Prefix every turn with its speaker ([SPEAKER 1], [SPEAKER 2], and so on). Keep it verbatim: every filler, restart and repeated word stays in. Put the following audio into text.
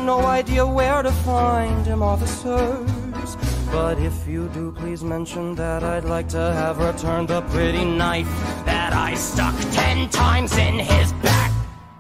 [SPEAKER 1] no idea where to find him, officers. But if you do, please mention that I'd like to have returned the pretty knife that I stuck ten times in his